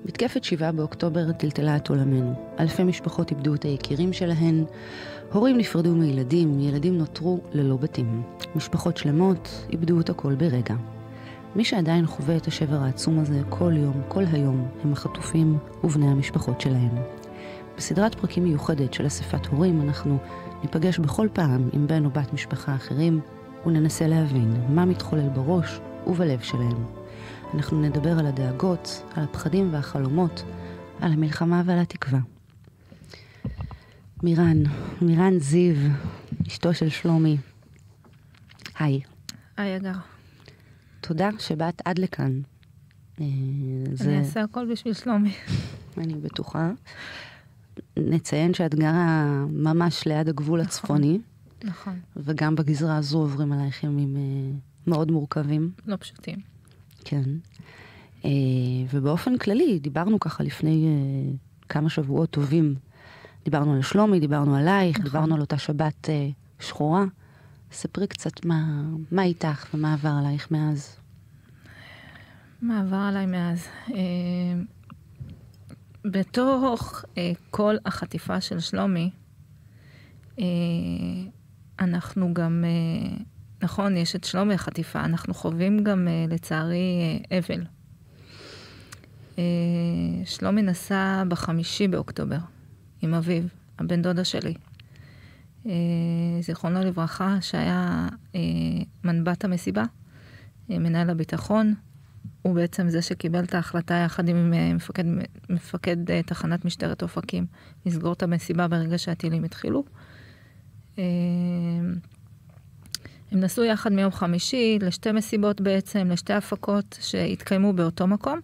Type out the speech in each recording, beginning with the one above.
מתקפת 7 באוקטובר טלטלה את עולמנו. אלפי משפחות איבדו את היקירים שלהן, הורים נפרדו מילדים, ילדים נותרו ללא בתים. משפחות שלמות איבדו את הכל ברגע. מי שעדיין חווה את השבר העצום הזה כל יום, כל היום, הם החטופים ובני המשפחות שלהם. בסדרת פרקים מיוחדת של אספת הורים אנחנו ניפגש בכל פעם עם בן או בת משפחה אחרים וננסה להבין מה מתחולל בראש ובלב שלהם. אנחנו נדבר על הדאגות, על הפחדים והחלומות, על המלחמה ועל התקווה. מירן זיו, אשתו של שלומי. היי. היי אגר. תודה שבאת עד לכאן. אני אעשה הכל בשביל שלומי. אני בטוחה. נציין שאת גרה ממש ליד הגבול הצפוני. נכון. וגם בגזרה הזו עוברים עלייך ימים מאוד מורכבים. לא פשוטים. כן. ובאופן כללי, דיברנו ככה לפני כמה שבועות טובים. דיברנו על שלומי, דיברנו עלייך, נכון. דיברנו על אותה שבת שחורה. ספרי קצת מה איתך ומה עבר עלייך מאז. מה עבר עליי מאז? בתוך כל החטיפה של שלומי, אנחנו גם, נכון, יש את שלומי החטיפה, אנחנו חווים גם לצערי אבל. שלומי נסע ב5 באוקטובר עם אביו, הבן דודה שלי. זיכרונו לברכה, שהיה מנבט המסיבה, מנהל הביטחון, הוא בעצם זה שקיבל את ההחלטה יחד עם מפקד תחנת משטרת אופקים, לסגור את המסיבה ברגע שהטילים התחילו. הם נסעו יחד מיום חמישי לשתי מסיבות בעצם, לשתי הפקות שהתקיימו באותו מקום.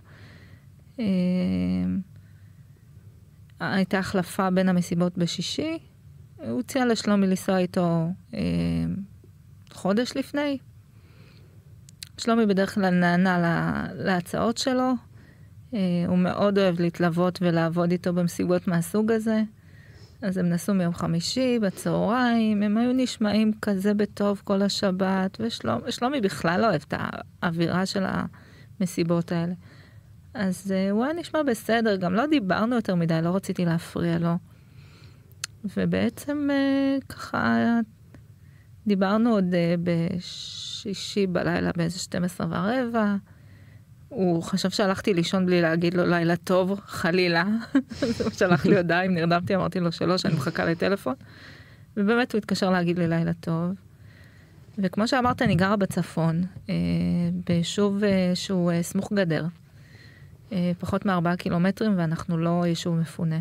הייתה החלפה בין המסיבות בשישי, הוא הציע לשלומי לנסוע איתו חודש לפני. שלומי בדרך כלל נענה להצעות שלו, הוא מאוד אוהב להתלוות ולעבוד איתו במסיבות מהסוג הזה, אז הם נסעו מיום חמישי בצהריים, הם היו נשמעים כזה בטוב כל השבת, ושלומי בכלל לא אוהב את האווירה של המסיבות האלה. אז הוא היה נשמע בסדר, גם לא דיברנו יותר מדי, לא רציתי להפריע לו. ובעצם ככה דיברנו עוד בשישי בלילה באיזה 12:15. הוא חשב שהלכתי לישון בלי להגיד לו לילה טוב, חלילה. הוא שלח לי הודעה, אם נרדמתי, אמרתי לו שלא, שאני מחכה לטלפון. ובאמת הוא התקשר להגיד לי לילה טוב. וכמו שאמרת, אני גרה בצפון, ביישוב שהוא סמוך גדר. פחות מ4 קילומטרים, ואנחנו לא יישוב מפונה.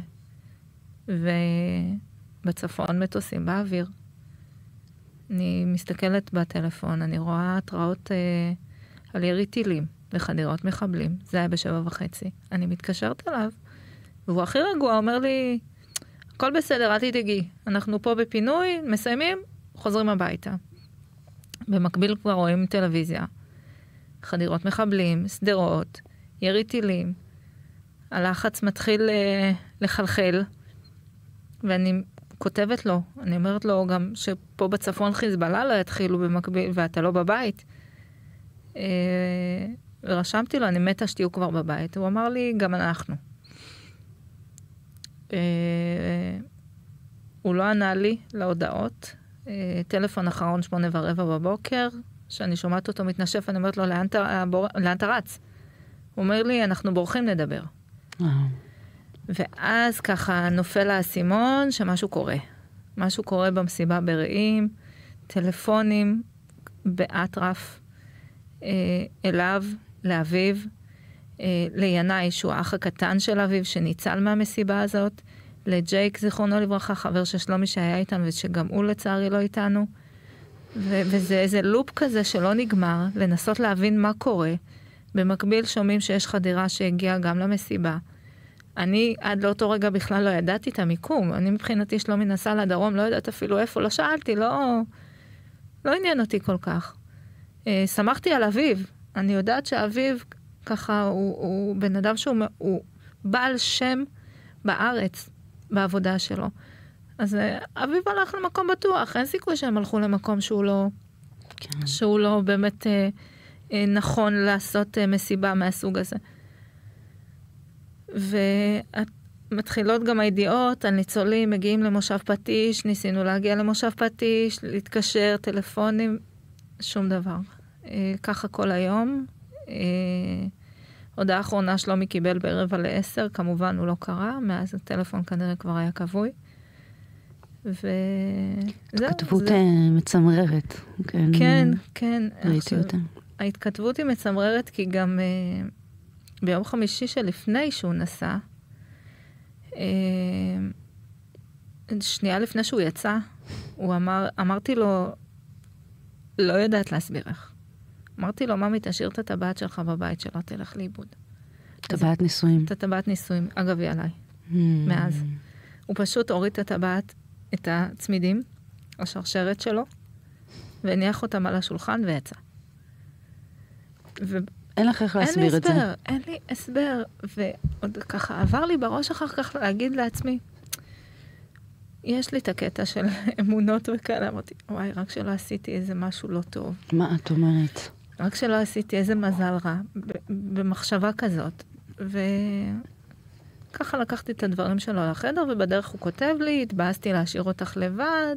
ובצפון מטוסים באוויר. אני מסתכלת בטלפון, אני רואה התראות על ירי טילים וחדירות מחבלים. זה היה ב7:30. אני מתקשרת אליו, והוא הכי רגוע, אומר לי, הכל בסדר, אל תדאגי. אנחנו פה בפינוי, מסיימים, חוזרים הביתה. במקביל כבר רואים טלוויזיה. חדירות מחבלים, סדרות, ירי טילים. הלחץ מתחיל לחלחל. ואני כותבת לו, אני אומרת לו גם שפה בצפון חיזבאללה לא יתחילו במקביל, ואתה לא בבית. ורשמתי לו, אני מתה שתהיו כבר בבית. הוא אמר לי, גם אנחנו. הוא לא ענה לי להודעות. טלפון אחרון 8:15 בבוקר, שאני שומעת אותו מתנשף, אני אומרת לו, לאן אתה רץ? הוא אומר לי, אנחנו בורחים לדבר. ואז ככה נופל האסימון שמשהו קורה. משהו קורה במסיבה ברעים, טלפונים באטרף, אליו, לאביו, לינאי, שהוא האח הקטן של אביו, שניצל מהמסיבה הזאת, לג'ייק, זיכרונו לברכה, חבר של שלומי שהיה איתם, ושגם הוא לצערי לא איתנו. וזה איזה לופ כזה שלא נגמר, לנסות להבין מה קורה. במקביל שומעים שיש חדירה שהגיעה גם למסיבה. אני עד לאותו רגע בכלל לא ידעתי את המיקום. אני מבחינתי שלומי נסע לדרום, לא יודעת אפילו איפה, לא שאלתי, לא עניין אותי כל כך. שמחתי על אביו. אני יודעת שאביו ככה הוא בן אדם שהוא בעל שם בארץ, בעבודה שלו. אז אביו הלך למקום בטוח, אין סיכוי שהם הלכו למקום שהוא לא באמת נכון לעשות מסיבה מהסוג הזה. ומתחילות גם הידיעות, הניצולים מגיעים למושב פטיש, ניסינו להגיע למושב פטיש, להתקשר, טלפונים, שום דבר. ככה כל היום. הודעה האחרונה שלומי קיבל ב9:45, כמובן הוא לא קרא, מאז הטלפון כנראה כבר היה כבוי. כתבות מצמררת. כן, כן. ראיתי אותה. ההתכתבות היא מצמררת כי גם ביום חמישי שלפני שהוא נסע, שנייה לפני שהוא יצא, אמרתי לו, לא יודעת להסביר איך. אמרתי לו, ממי, תשאיר את הטבעת שלך בבית שלא תלך לאיבוד. טבעת נישואים. את הטבעת נישואים, אגב, היא עליי. מאז. הוא פשוט הוריד את הטבעת, את הצמידים, השרשרת שלו, והניח אותם על השולחן ויצא. אין לך איך להסביר את זה. אין לי הסבר. ועוד ככה עבר לי בראש אחר כך להגיד לעצמי, יש לי את הקטע של אמונות וכאלה. אמרתי, וואי, רק שלא עשיתי איזה משהו לא טוב. מה את אומרת? רק שלא עשיתי איזה מזל רע, במחשבה כזאת. וככה לקחתי את הדברים שלו לחדר, ובדרך הוא כותב לי, התבאסתי להשאיר אותך לבד,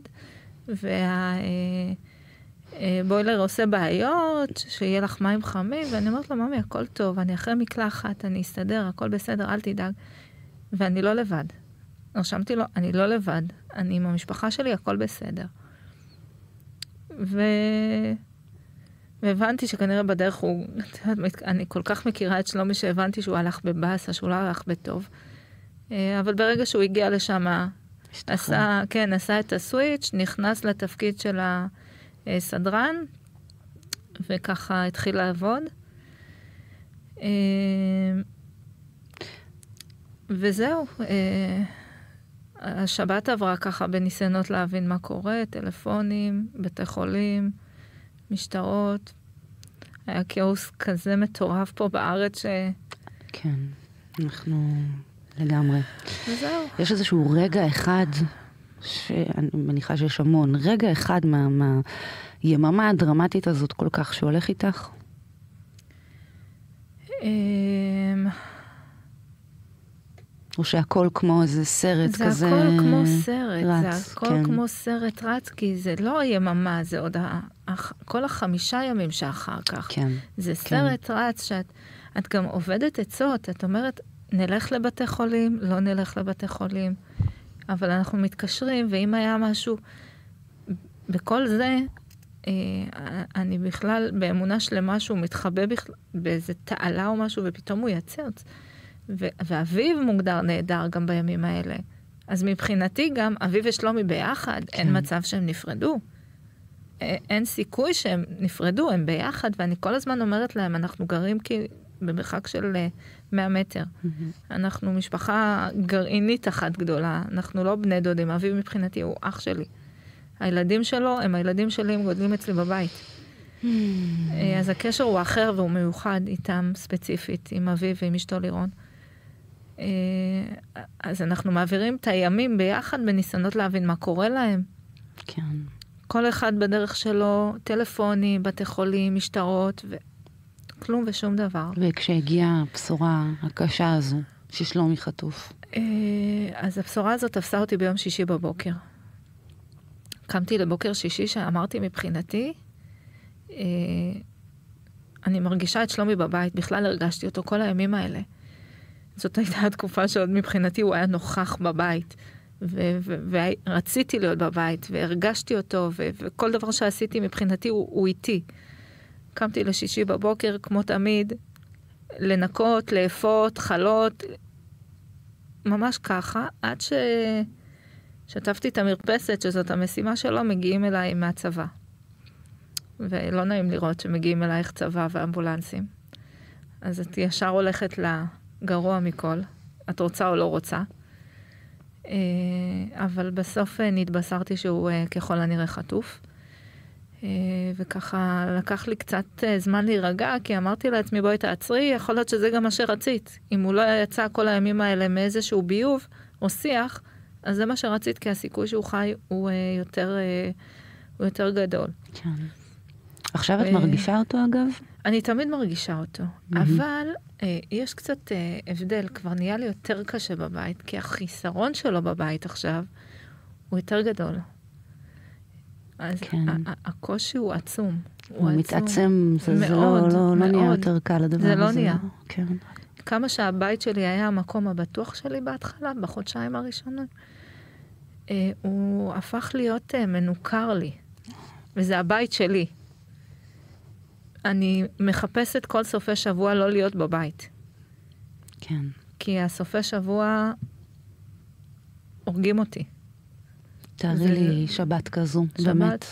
בוילר עושה בעיות, שיהיה לך מים חמים, ואני אומרת לו, ממי, הכל טוב, אני אחרי מקלחת, אני אסתדר, הכל בסדר, אל תדאג. ואני לא לבד. רשמתי לו, אני לא לבד, אני עם המשפחה שלי, הכל בסדר. והבנתי שכנראה בדרך הוא, אני כל כך מכירה את שלומי שהבנתי שהוא הלך בבאסה, שהוא לא הלך בטוב. אבל ברגע שהוא הגיע לשם, עשה את הסוויץ', נכנס לתפקיד של הסדרן, וככה התחיל לעבוד. וזהו. השבת עברה ככה בניסיונות להבין מה קורה, טלפונים, בתי חולים, משטרות. היה כאוס כזה מטורף פה בארץ כן, אנחנו לגמרי. וזהו. יש איזשהו רגע אחד, שאני מניחה שיש המון, רגע אחד מהיממה הדרמטית הזאת כל כך שהולך איתך? או שהכל כמו איזה סרט כזה רץ. זה הכל כמו סרט, זה הכל כמו סרט רץ, כי זה לא יממה, זה עוד כל 5 ימים שאחר כך. כן. זה סרט רץ שאת גם עובדת עצות, את אומרת, נלך לבתי חולים, לא נלך לבתי חולים, אבל אנחנו מתקשרים, ואם היה משהו, בכל זה, אני בכלל באמונה שלמה שהוא מתחבא באיזה תעלה או משהו, ופתאום הוא יצץ. ואביב מוגדר נהדר גם בימים האלה. אז מבחינתי גם, אביב ושלומי ביחד, כן. אין מצב שהם נפרדו. אין סיכוי שהם נפרדו, הם ביחד, ואני כל הזמן אומרת להם, אנחנו גרים במרחק של 100 מטר. אנחנו משפחה גרעינית אחת גדולה, אנחנו לא בני דודים, אביב מבחינתי הוא אח שלי. הילדים שלו הם הילדים שלי, הם גודלים אצלי בבית. אז הקשר הוא אחר והוא מיוחד איתם ספציפית, עם אביב ועם אשתו לירון. אז אנחנו מעבירים את הימים ביחד בניסיונות להבין מה קורה להם. כן. כל אחד בדרך שלו, טלפונים, בתי חולים, משטרות, וכלום ושום דבר. וכשהגיעה הבשורה הקשה הזו, ששלומי חטוף. אז הבשורה הזאת תפסה אותי ביום שישי בבוקר. קמתי לבוקר שישי שאמרתי מבחינתי, אני מרגישה את שלומי בבית, בכלל הרגשתי אותו כל הימים האלה. זאת הייתה התקופה שעוד מבחינתי הוא היה נוכח בבית, ורציתי להיות בבית, והרגשתי אותו, וכל דבר שעשיתי מבחינתי הוא איתי. קמתי לשישי בבוקר, כמו תמיד, לנקות, לאפות, חלות, ממש ככה, עד ששטפתי את המרפסת, שזאת המשימה שלו, מגיעים אליי מהצבא. ולא נעים לראות שמגיעים אלייך צבא ואמבולנסים. אז את ישר הולכת לגרוע מכל, את רוצה או לא רוצה. אבל בסוף נתבשרתי שהוא ככל הנראה חטוף. וככה לקח לי קצת זמן להירגע, כי אמרתי לעצמי, בואי תעצרי, יכול להיות שזה גם מה שרצית. אם הוא לא יצא כל הימים האלה מאיזשהו ביוב או שיח, אז זה מה שרצית, כי הסיכוי שהוא חי הוא יותר גדול. כן. עכשיו את מרגישה אותו אגב? אני תמיד מרגישה אותו, אבל יש קצת הבדל, כבר נהיה לי יותר קשה בבית, כי החיסרון שלו בבית עכשיו הוא יותר גדול. אז כן. הקושי הוא עצום. הוא מתעצם, זה לא נהיה יותר קל הדבר הזה. זה לא נהיה. כן. כמה שהבית שלי היה המקום הבטוח שלי בהתחלה, בחודשיים הראשונים, הוא הפך להיות מנוכר לי. וזה הבית שלי. אני מחפשת כל סופי שבוע לא להיות בבית. כן. כי הסופי שבוע הורגים אותי. תארי לי שבת כזו, באמת.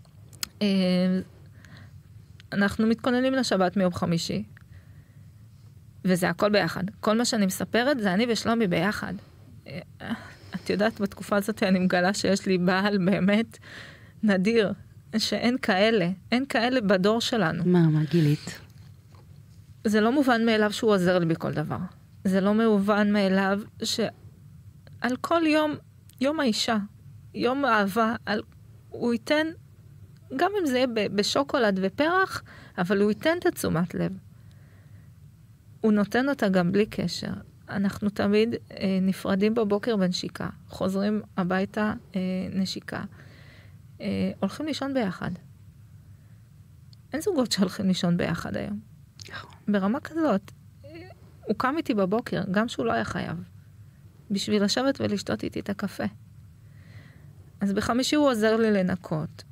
אנחנו מתכוננים לשבת מיום חמישי, וזה הכל ביחד. כל מה שאני מספרת זה אני ושלומי ביחד. את יודעת, בתקופה הזאת אני מגלה שיש לי בעל באמת נדיר, שאין כאלה, אין כאלה בדור שלנו. מה גילית? זה לא מובן מאליו שהוא עוזר לי בכל דבר. זה לא מובן מאליו שעל כל יום האישה, יום האהבה, הוא ייתן, גם אם זה יהיה בשוקולד ופרח, אבל הוא ייתן את התשומת לב. הוא נותן אותה גם בלי קשר. אנחנו תמיד נפרדים בבוקר בנשיקה, חוזרים הביתה נשיקה. הולכים לישון ביחד. אין זוגות שהולכים לישון ביחד היום. ברמה כזאת, הוא קם איתי בבוקר, גם שהוא לא היה חייב, בשביל לשבת ולשתות איתי את הקפה. אז בחמישי הוא עוזר לי לנקות,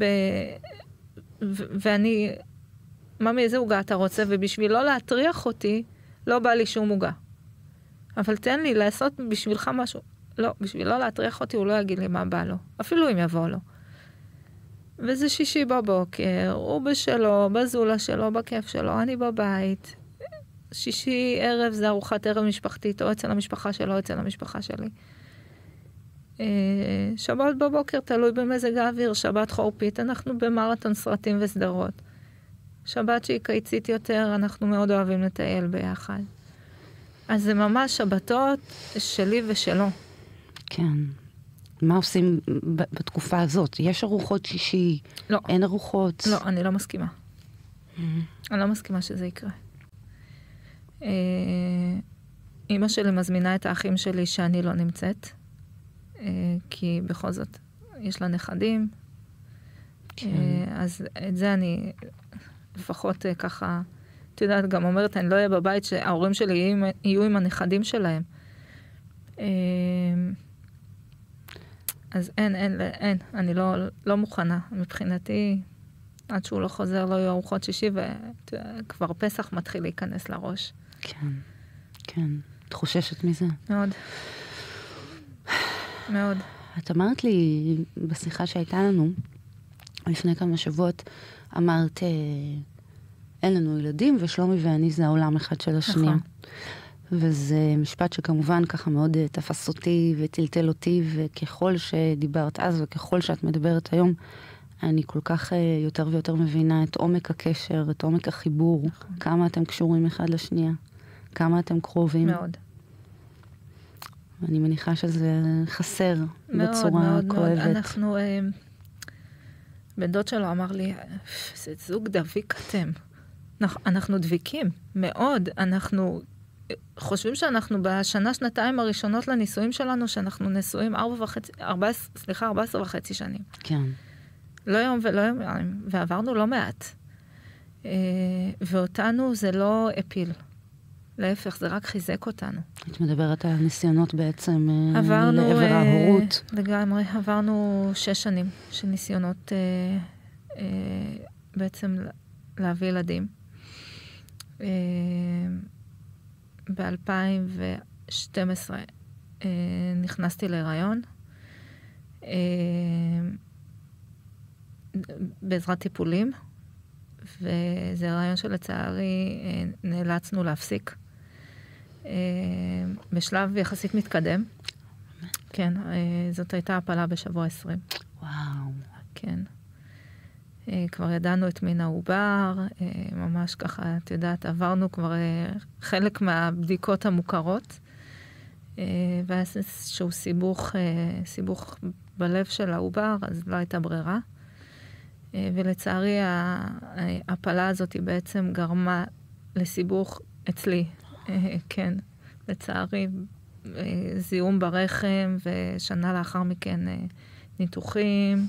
ואני, ממי, איזה עוגה אתה רוצה? ובשביל לא להטריח אותי, לא בא לי שום עוגה. אבל תן לי לעשות בשבילך משהו. לא, בשביל לא להטריח אותי, הוא לא יגיד לי מה בא לו. אפילו אם יבוא לו. וזה שישי בבוקר, הוא בשלו, בזולה שלו, בכיף שלו, אני בבית. שישי ערב זה ארוחת ערב משפחתית, או אצל המשפחה שלו, אצל המשפחה שלי. שבת בבוקר תלוי במזג האוויר, שבת חורפית, אנחנו במרתון סרטים וסדרות. שבת שהיא קיצית יותר, אנחנו מאוד אוהבים לטייל ביחד. אז זה ממש שבתות שלי ושלו. כן. מה עושים בתקופה הזאת? יש ארוחות שישי? לא. אין ארוחות? לא, אני לא מסכימה. אני לא מסכימה שזה יקרה. אמא שלי מזמינה את האחים שלי שאני לא נמצאת, כי בכל זאת יש לה נכדים. אז את זה אני לפחות ככה, את יודעת, גם אומרת, אני לא אהיה בבית שההורים שלי יהיו עם הנכדים שלהם. אז אין, אני לא מוכנה. מבחינתי, עד שהוא לא חוזר, לא יהיו ארוחות שישי, וכבר פסח מתחיל להיכנס לראש. כן, כן. את חוששת מזה? מאוד. מאוד. את אמרת לי, בשיחה שהייתה לנו, לפני כמה שבועות, אמרת, אין לנו ילדים, ושלומי ואני זה העולם אחד של השנייה. נכון. וזה משפט שכמובן ככה מאוד תפס אותי וטלטל אותי, וככל שדיברת אז וככל שאת מדברת היום, אני כל כך יותר ויותר מבינה את עומק הקשר, את עומק החיבור, נכון. כמה אתם קשורים אחד לשנייה, כמה אתם קרובים. מאוד. ואני מניחה שזה חסר מאוד, בצורה מאוד, כואבת. מאוד. אנחנו, בן דוד שלו אמר לי, זה זוג דביק אתם. אנחנו דביקים, מאוד. אנחנו חושבים שאנחנו בשנה, שנתיים הראשונות לנישואים שלנו, שאנחנו נשואים 14 וחצי שנים. כן. לא יום ולא יומיים, ועברנו לא מעט. ואותנו זה לא הפיל. להפך, זה רק חיזק אותנו. את מדברת על ניסיונות בעצם לעבר ההורות. לגמרי, עברנו 6 שנים של ניסיונות בעצם להביא ילדים. ב-2012 נכנסתי להיריון, בעזרת טיפולים, וזה הריון שלצערי נאלצנו להפסיק. בשלב יחסית מתקדם. כן, זאת הייתה הפלה בשבוע 20. וואו. כן. כבר ידענו את מין העובר, ממש ככה, את יודעת, עברנו כבר חלק מהבדיקות המוכרות, והיה איזשהו סיבוך בלב של העובר, אז לא הייתה ברירה. ולצערי ההפלה הזאת היא בעצם גרמה לסיבוך אצלי. כן, לצערי, זיהום ברחם, ושנה לאחר מכן ניתוחים,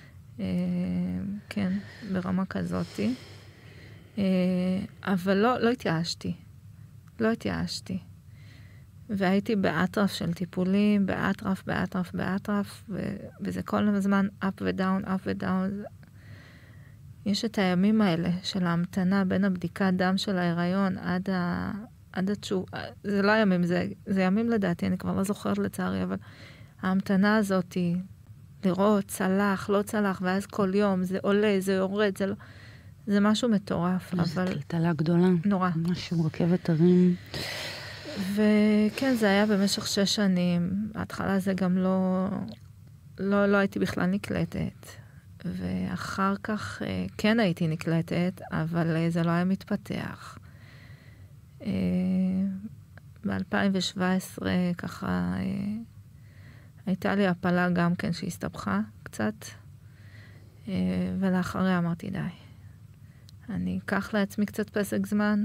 כן, ברמה כזאת. אבל לא התייאשתי. לא התייאשתי. והייתי באטרף של טיפולים, באטרף, וזה כל הזמן up ו-down, up ו-down. יש את הימים האלה של ההמתנה בין הבדיקת דם של ההיריון עד התשוב. זה לא ימים, זה ימים לדעתי, אני כבר לא זוכרת לצערי, אבל ההמתנה הזאת היא לראות צלח, לא צלח, ואז כל יום זה עולה, זה יורד, זה משהו מטורף. זה טלטלה גדולה. נורא. משהו רכבת הרים. וכן, זה היה במשך 6 שנים. ההתחלה זה גם לא הייתי בכלל נקלטת. ואחר כך כן הייתי נקלטת, אבל זה לא היה מתפתח. ב-2017 ככה הייתה לי הפלה גם כן שהסתבכה קצת, ולאחריה אמרתי די. אני אקח לעצמי קצת פסק זמן.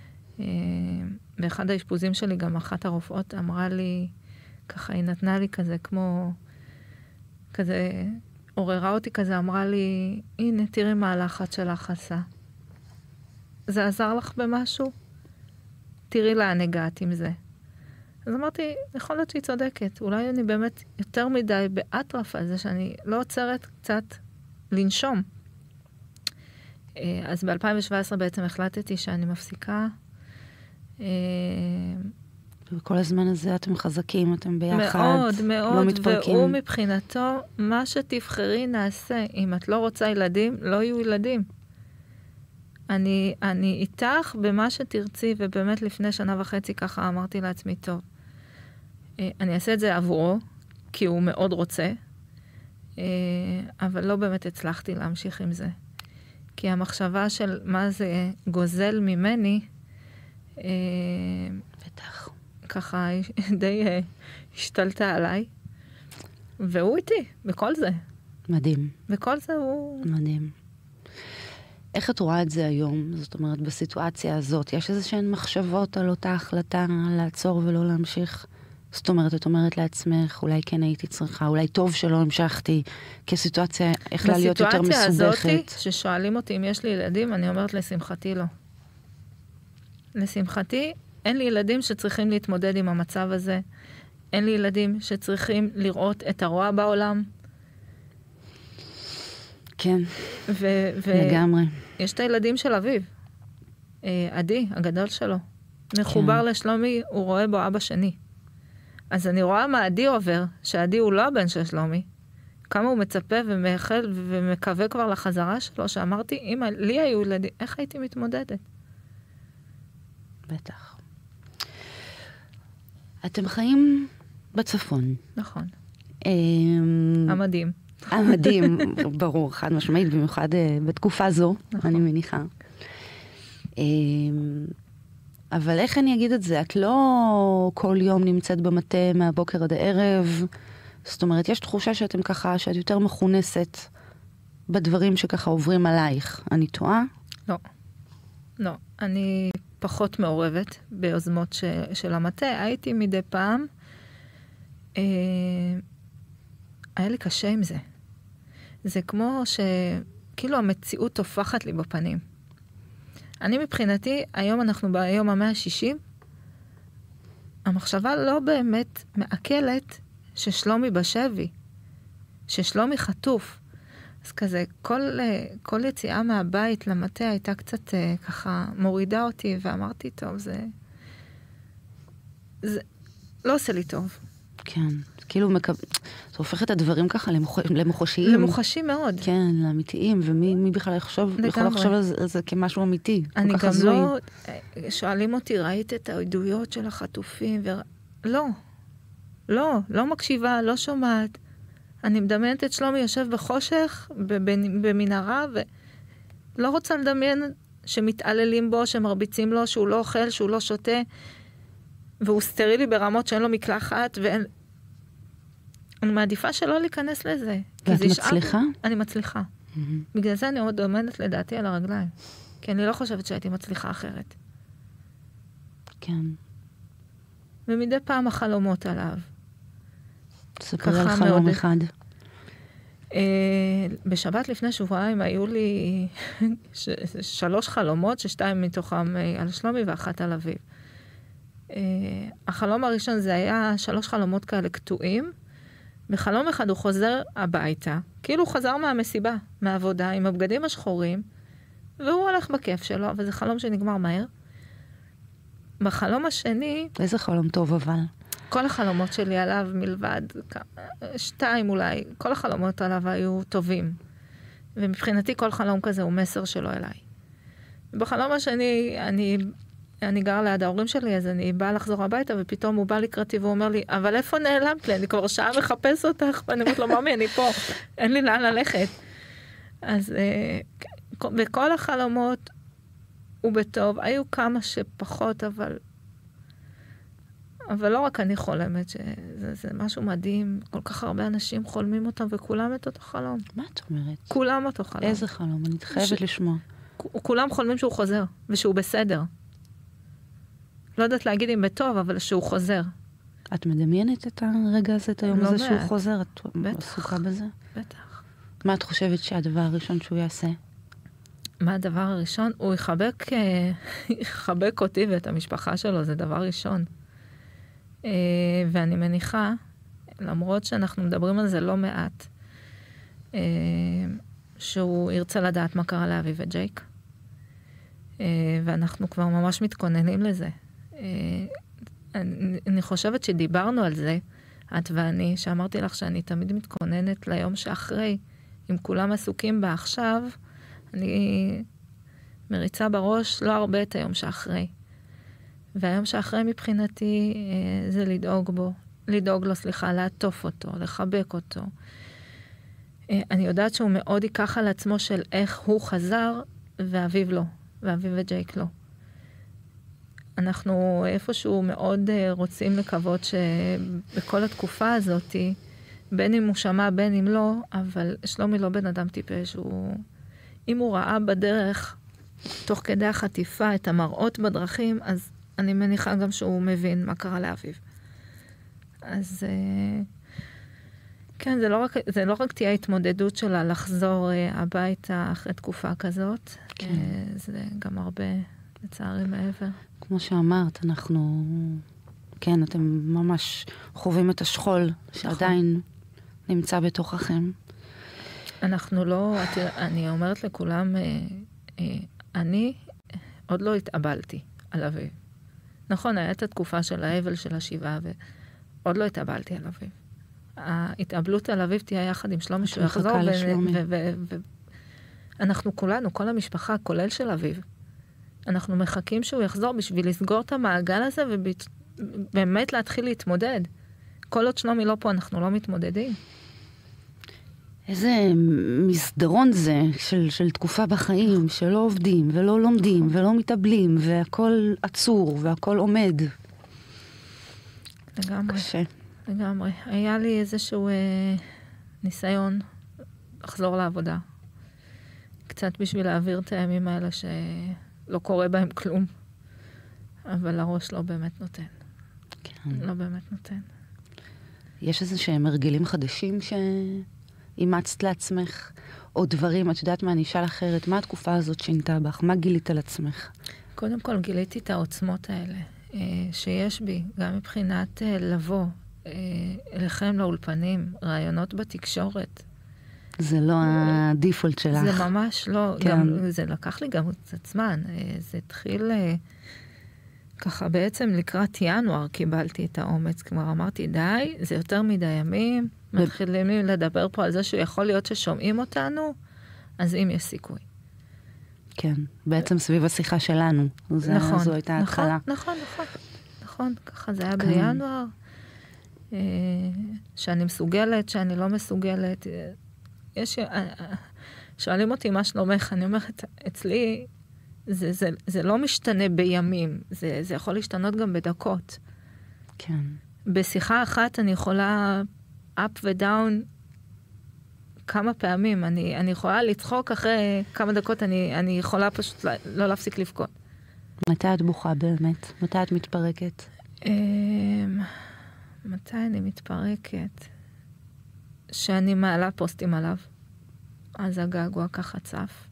באחד האשפוזים שלי גם אחת הרופאות אמרה לי, ככה היא נתנה לי כזה כמו, כזה, עוררה אותי כזה, אמרה לי, הנה תראי מה הלחץ שלך עשה. זה עזר לך במשהו? תראי לאן הגעת עם זה. אז אמרתי, יכול להיות שהיא צודקת. אולי אני באמת יותר מדי באטרף על זה, שאני לא עוצרת קצת לנשום. אז ב-2017 בעצם החלטתי שאני מפסיקה. וכל הזמן הזה אתם חזקים, אתם ביחד, מאוד, מאוד, לא מתפרקים. והוא מבחינתו, מה שתבחרי נעשה. אם את לא רוצה ילדים, לא יהיו ילדים. אני איתך במה שתרצי, ובאמת לפני 1.5 שנה ככה אמרתי לעצמי, טוב, אני אעשה את זה עבורו, כי הוא מאוד רוצה, אבל לא באמת הצלחתי להמשיך עם זה. כי המחשבה של מה זה גוזל ממני, בטח. ככה די השתלטה עליי, והוא איתי, בכל זה. מדהים. בכל זה הוא... מדהים. איך את רואה את זה היום? זאת אומרת, בסיטואציה הזאת, יש איזושהי מחשבות על אותה החלטה לעצור ולא להמשיך? זאת אומרת, את אומרת לעצמך, אולי כן הייתי צריכה, אולי טוב שלא המשכתי, כי הסיטואציה יכלה להיות יותר מסובכת. בסיטואציה הזאת, ששואלים אותי אם יש לי ילדים, אני אומרת לשמחתי לא. לשמחתי, אין לי ילדים שצריכים להתמודד עם המצב הזה. אין לי ילדים שצריכים לראות את הרוע בעולם. כן, לגמרי. יש את הילדים של אביו. עדי, הגדול שלו. מחובר לשלומי, הוא רואה בו אבא שני. אז אני רואה מה עדי עובר, שעדי הוא לא הבן של שלומי. כמה הוא מצפה ומאחל ומקווה כבר לחזרה שלו, שאמרתי, אם לי היו ילדים, איך הייתי מתמודדת? בטח. אתם חיים בצפון. נכון. המדהים. המדהים, ברור, חד משמעית, במיוחד בתקופה זו, אני מניחה. אבל איך אני אגיד את זה? את לא כל יום נמצאת במטה מהבוקר עד הערב. זאת אומרת, יש תחושה שאתם ככה, שאת יותר מכונסת בדברים שככה עוברים עלייך. אני טועה? לא. לא. אני פחות מעורבת ביוזמות של המטה. הייתי מדי פעם. היה לי קשה עם זה. זה כמו כאילו המציאות תופחת לי בפנים. אני מבחינתי, היום אנחנו ביום ה-160, המחשבה לא באמת מעכלת ששלומי בשבי, ששלומי חטוף. אז כזה, כל יציאה מהבית למטה הייתה קצת ככה מורידה אותי, ואמרתי, טוב, זה לא עושה לי טוב. כן, כאילו זה הופך את הדברים ככה למוחשיים. למוחשיים מאוד. כן, לאמיתיים, ומי בכלל יכול לחשוב על זה כמשהו אמיתי. אני גם לא, שואלים אותי, ראית את העדויות של החטופים? לא מקשיבה, לא שומעת. אני מדמיינת את שלומי יושב בחושך, במנהרה, ולא רוצה לדמיין שמתעללים בו, שמרביצים לו, שהוא לא אוכל, שהוא לא שותה, והוא סטרילי ברמות שאין לו מקלחת, אני מעדיפה שלא להיכנס לזה. ואת מצליחה? אני מצליחה. בגלל זה אני עוד עומדת לדעתי על הרגליים. כי אני לא חושבת שהייתי מצליחה אחרת. כן. ומדי פעם החלומות עליו. ספרי על חלום אחד. בשבת לפני שבועיים היו לי 3 חלומות, ש2 מתוכם על שלומי ואחת על אביב. החלום הראשון זה היה 3 חלומות כאלה קטועים. בחלום אחד הוא חוזר הביתה, כאילו הוא חזר מהמסיבה, מהעבודה, עם הבגדים השחורים, והוא הולך בכיף שלו, אבל זה חלום שנגמר מהר. בחלום השני... איזה חלום טוב אבל. כל החלומות שלי עליו מלבד, 2 אולי, כל החלומות עליו היו טובים. ומבחינתי כל חלום כזה הוא מסר שלו אליי. בחלום השני, אני גר ליד ההורים שלי, אז אני באה לחזור הביתה, ופתאום הוא בא לקראתי ואומר לי, אבל איפה נעלמת לי? אני כבר שעה מחפש אותך, ואני אומרת לו, ממי, אני פה, אין לי לאן ללכת. אז בכל החלומות הוא בטוב, היו כמה שפחות, אבל לא רק אני חולמת, שזה משהו מדהים, כל כך הרבה אנשים חולמים אותם, וכולם את אותו חלום. מה את אומרת? כולם אותו חלום. איזה חלום? אני חייבת לשמוע. כולם חולמים שהוא חוזר, ושהוא בסדר. לא יודעת להגיד אם בטוב, אבל שהוא חוזר. את מדמיינת את הרגע הזה, את היום הזה שהוא חוזר? את עסוקה בזה? בטח. מה את חושבת שהדבר הראשון שהוא יעשה? מה הדבר הראשון? הוא יחבק אותי ואת המשפחה שלו, זה דבר ראשון. ואני מניחה, למרות שאנחנו מדברים על זה לא מעט, שהוא ירצה לדעת מה קרה לאביב וג'ייק. ואנחנו כבר ממש מתכוננים לזה. אני חושבת שדיברנו על זה, את ואני, שאמרתי לך שאני תמיד מתכוננת ליום שאחרי. אם כולם עסוקים בה עכשיו, אני מריצה בראש לא הרבה את היום שאחרי. והיום שאחרי מבחינתי זה לדאוג לו, לעטוף אותו, לחבק אותו. אני יודעת שהוא מאוד ייקח על עצמו של איך הוא חזר, ואביב לא, ואביב וג'ייק לא. אנחנו איפשהו מאוד רוצים לקוות שבכל התקופה הזאת, בין אם הוא שמע, בין אם לא, אבל שלומי לא בן אדם טיפש. אם הוא ראה בדרך, תוך כדי החטיפה, את המראות בדרכים, אז אני מניחה גם שהוא מבין מה קרה לאביב. אז כן, זה לא רק תהיה התמודדות שלה לחזור הביתה אחרי תקופה כזאת. כן. זה גם הרבה לצערי מעבר. כמו שאמרת, כן, אתם ממש חווים את השכול שעדיין נמצא בתוככם. אנחנו לא, אני אומרת לכולם, אני עוד לא התאבלתי על אביב. נכון, הייתה התקופה של האבל של השבעה, ועוד לא התאבלתי על אביב. ההתאבלות על אביב תהיה יחד עם שלומי, שהוא יחזור, אנחנו כולנו, כל המשפחה, כולל של אביב, אנחנו מחכים שהוא יחזור בשביל לסגור את המעגל הזה, ובאמת להתחיל להתמודד. כל עוד שלומי לא פה, אנחנו לא מתמודדים. איזה מסדרון זה של תקופה בחיים, שלא עובדים ולא לומדים ולא מתאבלים, והכל עצור והכל עומד. לגמרי. קשה. לגמרי. היה לי איזשהו ניסיון לחזור לעבודה. קצת בשביל להעביר את הימים האלה שלא קורה בהם כלום. אבל הראש לא באמת נותן. כן. לא באמת נותן. יש איזה שהם הרגלים חדשים אימצת לעצמך, או דברים, את יודעת מה, אני אשאל אחרת, מה התקופה הזאת שינתה בך? מה גילית על עצמך? קודם כל גיליתי את העוצמות האלה, שיש בי, גם מבחינת לבוא אליכם לאולפנים, רעיונות בתקשורת. זה לא הדיפולט שלך. זה ממש לא, כן. גם, זה לקח לי גם קצת זמן, זה התחיל ככה בעצם לקראת ינואר קיבלתי את האומץ, כלומר אמרתי די, זה יותר מדי ימים, מתחילים לדבר פה על זה שהוא יכול להיות ששומעים אותנו, אז אם יש סיכוי. כן, בעצם סביב השיחה שלנו. נכון, זו הייתה ההתחלה. נכון, ככה זה היה בינואר, שאני מסוגלת, שאני לא מסוגלת. שואלים אותי מה שלומך, אני אומרת, אצלי זה לא משתנה בימים, זה יכול להשתנות גם בדקות. כן. בשיחה אחת אני יכולה up ודאון כמה פעמים. אני יכולה לצחוק אחרי כמה דקות, אני יכולה פשוט לא להפסיק לבכות. מתי את בוכה באמת? מתי את מתפרקת? מתי אני מתפרקת? שאני מעלה פוסטים עליו. אז הגעגוע ככה צף.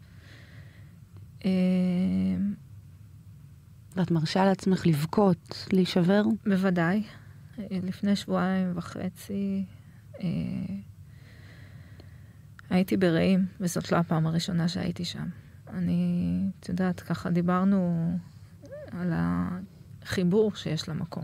ואת מרשה לעצמך לבכות, להישבר? בוודאי. לפני 2.5 שבועות הייתי ברעים, וזאת לא הפעם הראשונה שהייתי שם. את יודעת, ככה דיברנו על החיבור שיש למקום.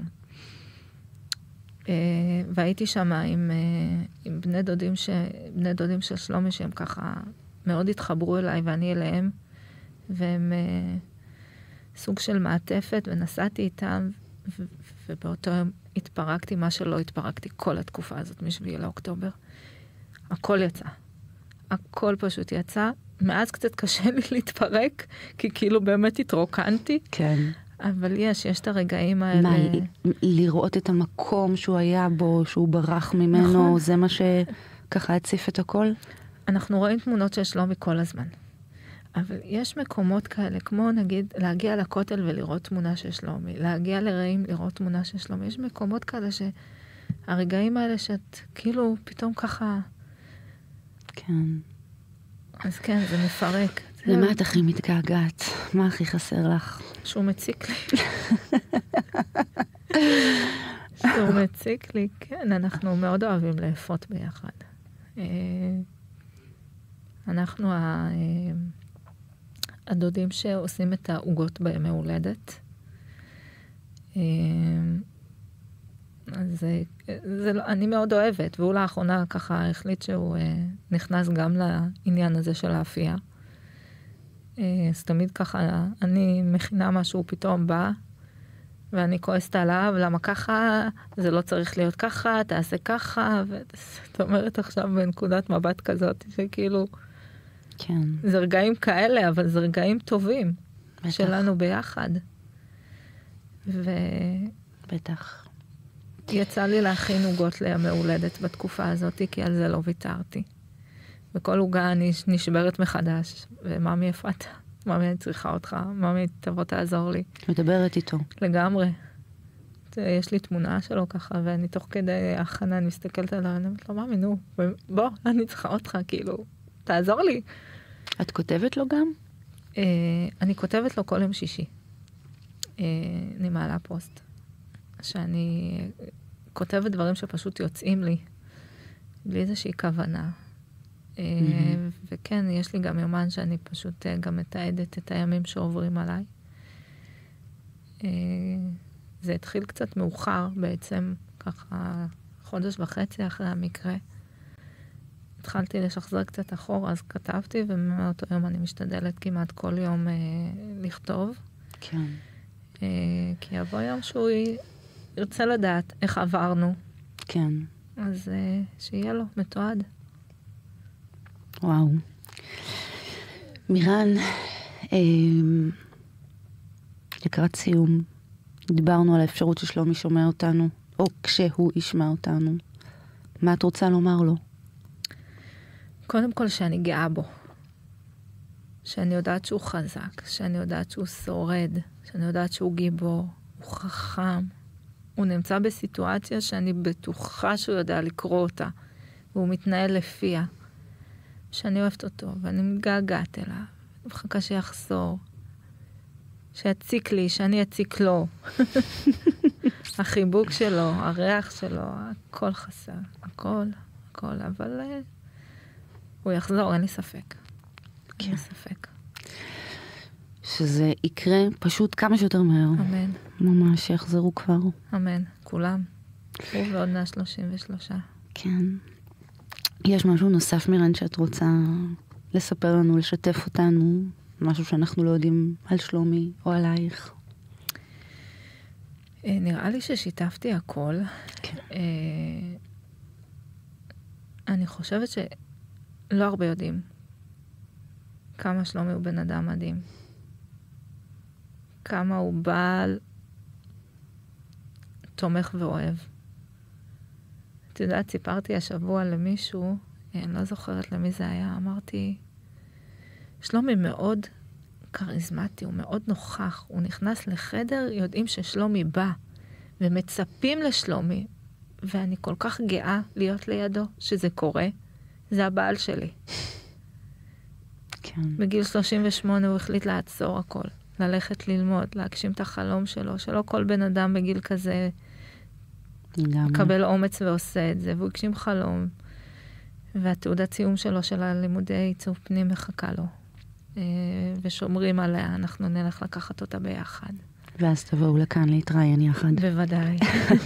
והייתי שם עם בני דודים של שלומי, שהם ככה מאוד התחברו אליי ואני אליהם, והם סוג של מעטפת, ונסעתי איתם, ובאותו יום התפרקתי, מה שלא התפרקתי כל התקופה הזאת מ7 לאוקטובר. הכל יצא. הכל פשוט יצא. מאז קצת קשה לי להתפרק, כי כאילו באמת התרוקנתי. כן. אבל יש את הרגעים האלה. מה, לראות את המקום שהוא היה בו, שהוא ברח ממנו, נכון. זה מה שככה הציף את הכל? אנחנו רואים תמונות של שלומי כל הזמן. אבל יש מקומות כאלה, כמו נגיד, להגיע לכותל ולראות תמונה של שלומי, להגיע לרעים לראות תמונה של שלומי. יש מקומות כאלה שהרגעים האלה שאת כאילו פתאום ככה... כן. אז כן, זה מפרק. למה את הכי מתגעגעת? מה הכי חסר לך? שהוא מציק לי. שהוא מציק לי, כן, אנחנו מאוד אוהבים לאפות ביחד. אנחנו הדודים שעושים את העוגות בימי הולדת. אז אני מאוד אוהבת, והוא לאחרונה ככה החליט שהוא נכנס גם לעניין הזה של האפייה. אז תמיד ככה, אני מכינה משהו, פתאום בא, ואני כועסת עליו, למה ככה, זה לא צריך להיות ככה, תעשה ככה, זאת אומרת עכשיו בנקודת מבט כזאת, שכאילו, כן. זה רגעים כאלה, אבל זה רגעים טובים, בטח. שלנו ביחד. בטח. יצא לי להכין עוגות לימי הולדת בתקופה הזאת, כי על זה לא ויתרתי. וכל עוגה אני נשברת מחדש, ומאמי אפרת, מאמי אני צריכה אותך, מאמי תבוא תעזור לי. מדברת איתו. לגמרי. יש לי תמונה שלו ככה, ואני תוך כדי הכנה, אני מסתכלת עליו, אני אומרת לו, מאמי, נו, בוא, אני צריכה אותך, כאילו, תעזור לי. את כותבת לו גם? אני כותבת לו כל יום שישי. אני מעלה פוסט. שאני כותבת דברים שפשוט יוצאים לי, בלי איזושהי כוונה. וכן, יש לי גם יומן שאני פשוט גם מתעדת את הימים שעוברים עליי. זה התחיל קצת מאוחר בעצם, ככה 1.5 חודש אחרי המקרה. התחלתי לשחזר קצת אחורה, אז כתבתי, ומאותו יום אני משתדלת כמעט כל יום לכתוב. כן. כי יבוא יום שהוא ירצה לדעת איך עברנו. כן. אז שיהיה לו מתועד. וואו. מירן, לקראת סיום, דיברנו על האפשרות ששלומי שומע אותנו, או כשהוא ישמע אותנו. מה את רוצה לומר לו? קודם כל שאני גאה בו. שאני יודעת שהוא חזק, שאני יודעת שהוא שורד, שאני יודעת שהוא גיבור, הוא חכם. הוא נמצא בסיטואציה שאני בטוחה שהוא יודע לקרוא אותה, והוא מתנהל לפיה. שאני אוהבת אותו, ואני מתגעגעת אליו. אני מחכה שיחזור. שיציק לי, שאני אציק לו. החיבוק שלו, הריח שלו, הכל חסר. הכל, אבל הוא יחזור, אין לי ספק. כן. אין לי ספק. שזה יקרה פשוט כמה שיותר מהר. אמן. ממש יחזרו כבר. אמן, כולם. הוא ועוד 133. כן. יש משהו נוסף, מירן, שאת רוצה לספר לנו, לשתף אותנו, משהו שאנחנו לא יודעים על שלומי או עלייך? נראה לי ששיתפתי הכל. כן. אני חושבת שלא הרבה יודעים כמה שלומי הוא בן אדם מדהים. כמה הוא בעל תומך ואוהב. את יודעת, סיפרתי השבוע למישהו אני לא זוכרת למי זה היה, אמרתי, שלומי מאוד קריזמטי, הוא מאוד נוכח, הוא נכנס לחדר, יודעים ששלומי בא, ומצפים לשלומי, ואני כל כך גאה להיות לידו, שזה קורה, זה הבעל שלי. כן. בגיל 38 הוא החליט לעצור הכל, ללכת ללמוד, להגשים את החלום שלו, שלא כל בן אדם בגיל כזה מקבל אומץ ועושה את זה, והוא הגשים חלום, והתעודת סיום שלו של הלימודי עיצוב פנים מחכה לו. ושומרים עליה, אנחנו נלך לקחת אותה ביחד. ואז תבואו לכאן להתראיין יחד. בוודאי.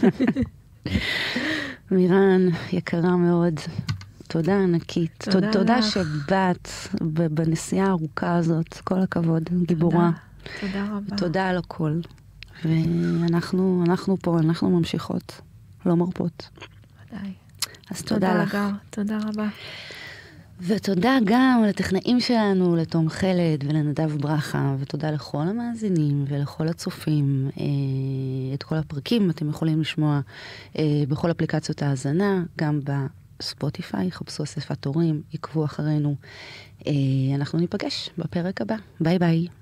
מירן, יקרה מאוד, תודה ענקית. תודה שבאת בנסיעה הארוכה הזאת, כל הכבוד, גיבורה. תודה רבה. תודה על הכל. ואנחנו פה, אנחנו ממשיכות, לא מרפות. ודאי. אז תודה לך. תודה רבה. ותודה גם לטכנאים שלנו, לתום חלד ולנדב ברכה, ותודה לכל המאזינים ולכל הצופים. את כל הפרקים אתם יכולים לשמוע בכל אפליקציות ההאזנה, גם בספוטיפיי, חפשו אספת הורים, עקבו אחרינו. אנחנו ניפגש בפרק הבא. ביי ביי.